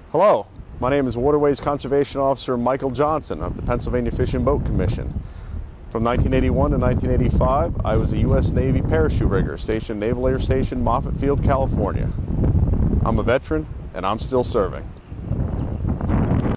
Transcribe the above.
Hello, my name is Waterways Conservation Officer Michael Johnson of the Pennsylvania Fish and Boat Commission. From 1981 to 1985, I was a U.S. Navy parachute rigger stationed at Naval Air Station, Moffett Field, California. I'm a veteran, and I'm still serving.